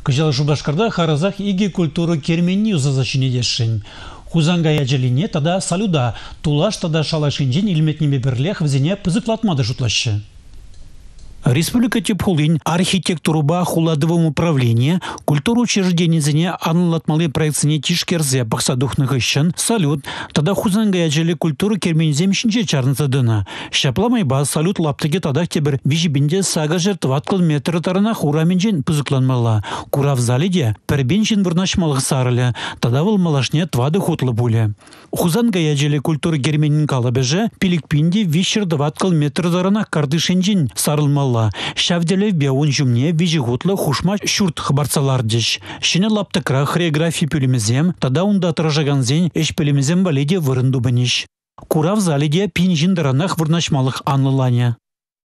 Кыжал Шубашкарда харазах иги культуру керменни узазачине дешшин. Хузангая jelине тада салюда, тулаш тада шалашинжин илметниме бірлех взене пызыклатмады жутлашы. Республика Тепхулин архитектуруба хуладовым управления культуру учрежденизене анлатмалы проектсене тишкерзе бақсадухных ищен салют тада хузангая жели культуру кермензем шинже чарнзадына. Шапламайба салют лаптыге тада тебір вижибинде сага жертваткал метр тарына хураменжен пызыкланмала. Кура в залиде пербенжен вырнашмалых сарыля, тада выл малашне твады хутлы буле. Хузангая жели культуру керменин калабеже пиликпинде вишер дваткал метр тарына кардышенжен сарылмала. Шавделев беун жумне вижигутлы хушма шурт хабарцалар деш. Шине лаптыкра хореографии пюлемезем, тада унда отражаганзен эш пюлемезем валиде вырынду баниш. Кура в залиде пинжин даранах вырнашмалых анлылане.